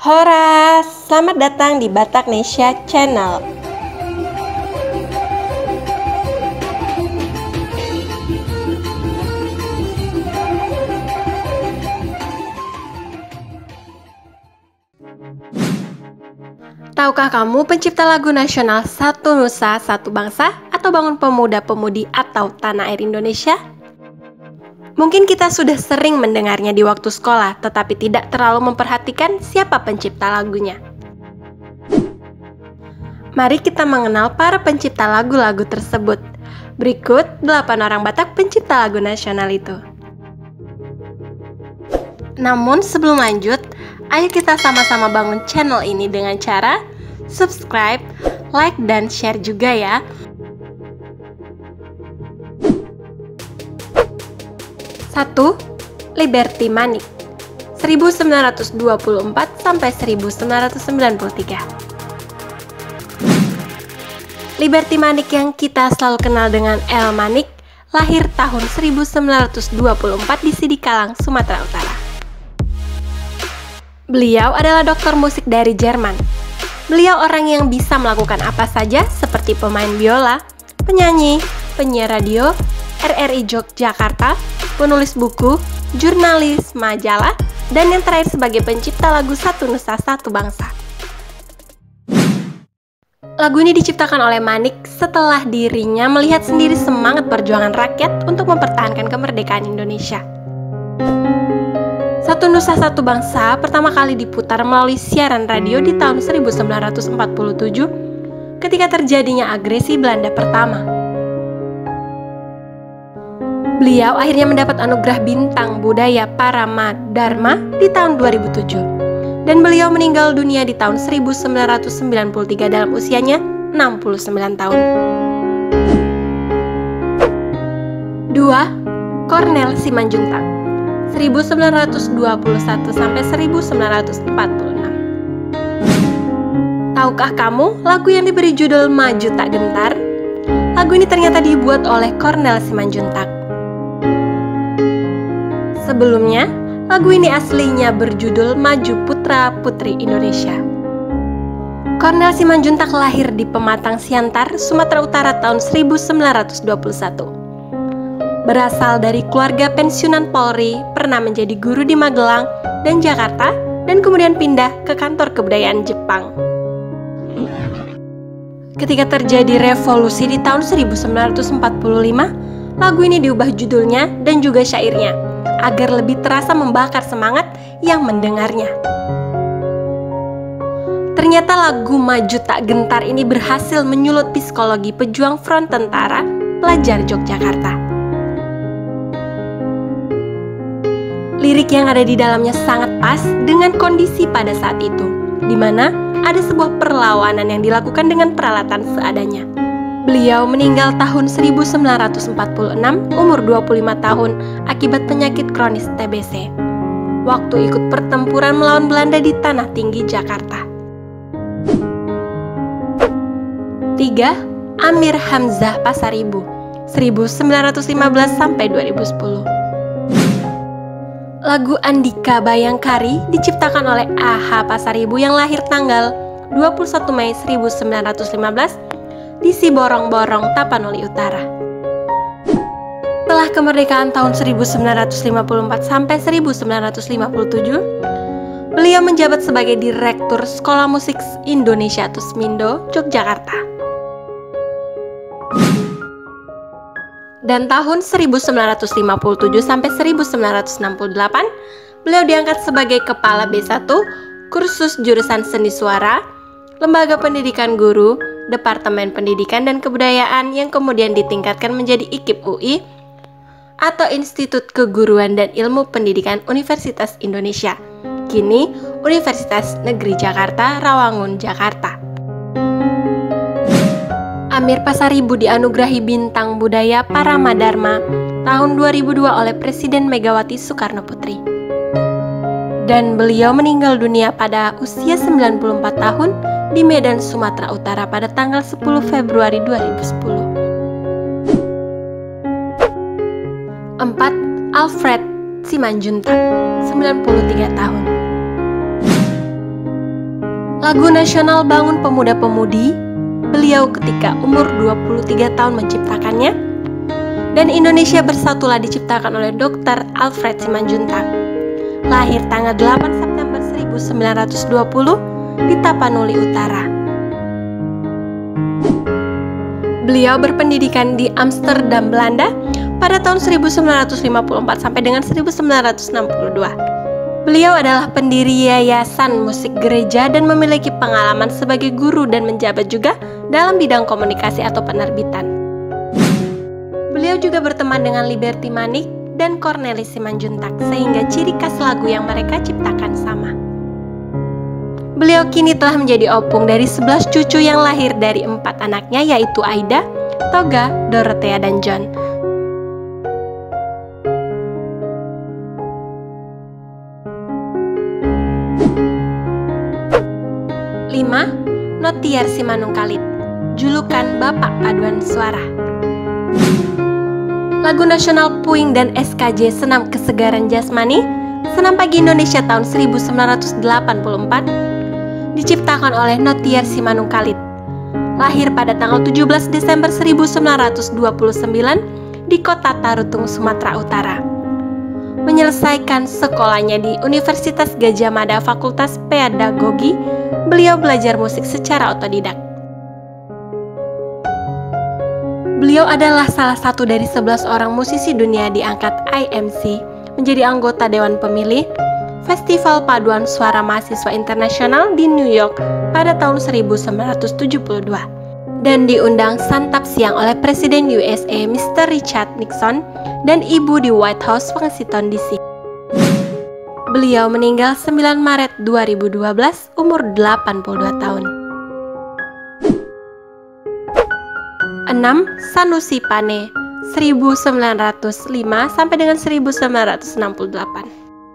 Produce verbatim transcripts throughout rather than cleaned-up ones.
Hora, selamat datang di Bataknesia Channel. Tahukah kamu pencipta lagu nasional Satu Nusa Satu Bangsa atau Bangun Pemuda-Pemudi atau Tanah Air Indonesia? Mungkin kita sudah sering mendengarnya di waktu sekolah, tetapi tidak terlalu memperhatikan siapa pencipta lagunya. Mari kita mengenal para pencipta lagu-lagu tersebut. Berikut delapan orang Batak pencipta lagu nasional itu. Namun sebelum lanjut, ayo kita sama-sama bangun channel ini dengan cara subscribe, like, dan share juga ya. Satu. Liberty Manik seribu sembilan ratus dua puluh empat sampai seribu sembilan ratus sembilan puluh tiga. Liberty Manik yang kita selalu kenal dengan El Manik lahir tahun seribu sembilan ratus dua puluh empat di Sidikalang, Sumatera Utara. Beliau adalah doktor musik dari Jerman. Beliau orang yang bisa melakukan apa saja seperti pemain biola, penyanyi, penyiar radio, R R I Yogyakarta, penulis buku, jurnalis, majalah, dan yang terakhir sebagai pencipta lagu Satu Nusa Satu Bangsa. Lagu ini diciptakan oleh Manik setelah dirinya melihat sendiri semangat perjuangan rakyat untuk mempertahankan kemerdekaan Indonesia. Satu Nusa Satu Bangsa pertama kali diputar melalui siaran radio di tahun seribu sembilan ratus empat puluh tujuh ketika terjadinya agresi Belanda pertama. Beliau akhirnya mendapat anugerah Bintang Budaya Parama Dharma di tahun dua ribu tujuh. Dan beliau meninggal dunia di tahun seribu sembilan ratus sembilan puluh tiga dalam usianya enam puluh sembilan tahun. Dua. Cornel Simanjuntak seribu sembilan ratus dua puluh satu sampai seribu sembilan ratus empat puluh enam. Tahukah kamu lagu yang diberi judul Maju Tak Gentar? Lagu ini ternyata dibuat oleh Cornel Simanjuntak. Sebelumnya, lagu ini aslinya berjudul Maju Putra Putri Indonesia. Cornel Simanjuntak lahir di Pematang Siantar, Sumatera Utara tahun seribu sembilan ratus dua puluh satu. Berasal dari keluarga pensiunan Polri, pernah menjadi guru di Magelang dan Jakarta, dan kemudian pindah ke kantor kebudayaan Jepang. Ketika terjadi revolusi di tahun seribu sembilan ratus empat puluh lima, lagu ini diubah judulnya dan juga syairnya agar lebih terasa membakar semangat yang mendengarnya. Ternyata lagu Maju Tak Gentar ini berhasil menyulut psikologi pejuang front tentara pelajar Yogyakarta. Lirik yang ada di dalamnya sangat pas dengan kondisi pada saat itu, di mana ada sebuah perlawanan yang dilakukan dengan peralatan seadanya. Beliau meninggal tahun seribu sembilan ratus empat puluh enam, umur dua puluh lima tahun, akibat penyakit kronis T B C. Waktu ikut pertempuran melawan Belanda di Tanah Tinggi, Jakarta. Tiga. Amir Hamzah Pasaribu seribu sembilan ratus lima belas sampai dua ribu sepuluh. Lagu Andika Bayangkari diciptakan oleh A H Pasaribu yang lahir tanggal dua puluh satu Mei seribu sembilan ratus lima belas di Siborong-Borong, Tapanuli Utara. Setelah kemerdekaan tahun seribu sembilan ratus lima puluh empat sampai seribu sembilan ratus lima puluh tujuh, beliau menjabat sebagai Direktur Sekolah Musik Indonesia atau Smindo, Yogyakarta. Dan tahun seribu sembilan ratus lima puluh tujuh sampai seribu sembilan ratus enam puluh delapan, beliau diangkat sebagai Kepala B satu Kursus Jurusan Seni Suara, Lembaga Pendidikan Guru, Departemen Pendidikan dan Kebudayaan yang kemudian ditingkatkan menjadi I K I P U I atau Institut Keguruan dan Ilmu Pendidikan Universitas Indonesia, kini Universitas Negeri Jakarta, Rawamangun, Jakarta. Amir Pasaribu dianugerahi Bintang Budaya Parama Dharma tahun dua ribu dua oleh Presiden Megawati Soekarno Putri. Dan beliau meninggal dunia pada usia sembilan puluh empat tahun di Medan, Sumatera Utara pada tanggal sepuluh Februari dua ribu sepuluh. Empat. Alfred Simanjuntak sembilan puluh tiga tahun. Lagu nasional Bangun Pemuda-Pemudi, beliau ketika umur dua puluh tiga tahun menciptakannya. Dan Indonesia Bersatulah diciptakan oleh dokter Alfred Simanjuntak. Lahir tanggal delapan September seribu sembilan ratus dua puluh di Tapanuli Utara. Beliau berpendidikan di Amsterdam, Belanda pada tahun seribu sembilan ratus lima puluh empat sampai dengan seribu sembilan ratus enam puluh dua. Beliau adalah pendiri Yayasan Musik Gereja dan memiliki pengalaman sebagai guru dan menjabat juga dalam bidang komunikasi atau penerbitan. Beliau juga berteman dengan Liberty Manik dan Cornelis Simanjuntak sehingga ciri khas lagu yang mereka ciptakan sama. Beliau kini telah menjadi opung dari sebelas cucu yang lahir dari empat anaknya, yaitu Aida, Toga, Dorothea, dan John. lima. Notiar Simanungkalit, julukan Bapak Paduan Suara. Lagu nasional Puing dan S K J Senam Kesegaran Jasmani, Senam Pagi Indonesia tahun seribu sembilan ratus delapan puluh empat, diciptakan oleh Notiar Simanungkalit. Lahir pada tanggal tujuh belas Desember seribu sembilan ratus dua puluh sembilan di kota Tarutung, Sumatera Utara. Menyelesaikan sekolahnya di Universitas Gadjah Mada Fakultas Pedagogi, beliau belajar musik secara otodidak. Beliau adalah salah satu dari sebelas orang musisi dunia diangkat I M C menjadi anggota Dewan Pemilih Festival Paduan Suara Mahasiswa Internasional di New York pada tahun seribu sembilan ratus tujuh puluh dua dan diundang santap siang oleh Presiden U S A mister Richard Nixon dan Ibu di White House, Washington D C. Beliau meninggal sembilan Maret dua ribu dua belas umur delapan puluh dua tahun. enam. Sanusi Pane seribu sembilan ratus lima sampai dengan seribu sembilan ratus enam puluh delapan.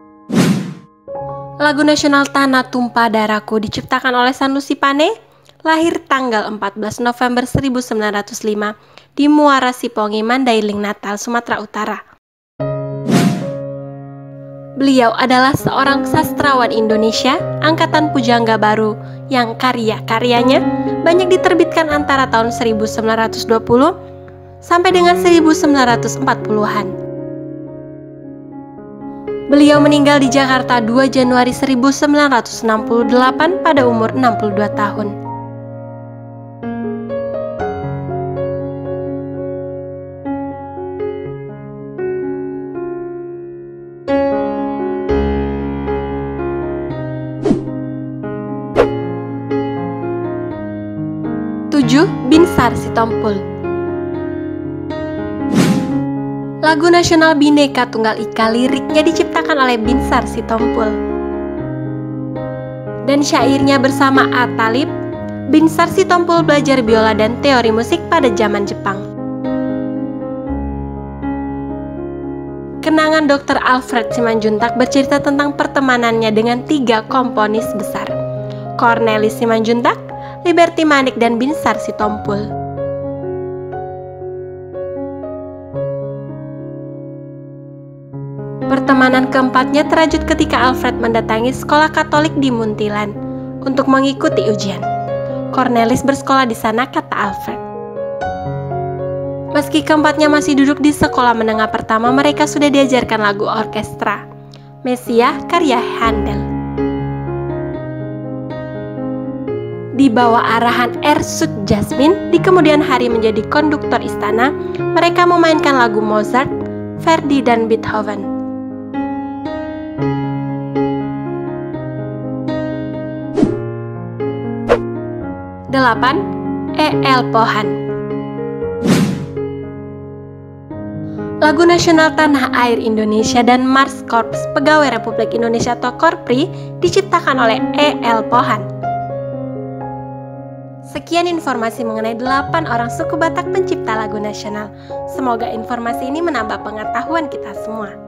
Lagu nasional Tanah Tumpah Darahku diciptakan oleh Sanusi Pane, lahir tanggal empat belas November seribu sembilan ratus lima di Muara Sipongi, Mandailing, Natal, Sumatera Utara. Beliau adalah seorang sastrawan Indonesia angkatan pujangga baru yang karya-karyanya banyak diterbitkan antara tahun seribu sembilan ratus dua puluh sampai dengan seribu sembilan ratus empat puluhan. Beliau meninggal di Jakarta dua Januari seribu sembilan ratus enam puluh delapan pada umur enam puluh dua tahun. tujuh. Binsar Sitompul. Lagu nasional Bhinneka Tunggal Ika liriknya diciptakan oleh Binsar Sitompul dan syairnya bersama A. Talib. Binsar Sitompul belajar biola dan teori musik pada zaman Jepang. Kenangan dokter Alfred Simanjuntak bercerita tentang pertemanannya dengan tiga komponis besar, Cornelis Simanjuntak, Liberty Manik, dan Binsar Sitompul. Pertemanan keempatnya terwujud ketika Alfred mendatangi sekolah Katolik di Muntilan untuk mengikuti ujian. Cornelis bersekolah di sana, kata Alfred. Meski keempatnya masih duduk di sekolah menengah pertama, mereka sudah diajarkan lagu orkestra Messiah karya Handel. Di bawah arahan Ersut Jasmin, di kemudian hari menjadi konduktor istana, mereka memainkan lagu Mozart, Verdi, dan Beethoven. delapan. E L Pohan. Lagu nasional Tanah Air Indonesia dan Mars Korps Pegawai Republik Indonesia atau Korpri diciptakan oleh E L Pohan. Sekian informasi mengenai delapan orang suku Batak pencipta lagu nasional. Semoga informasi ini menambah pengetahuan kita semua.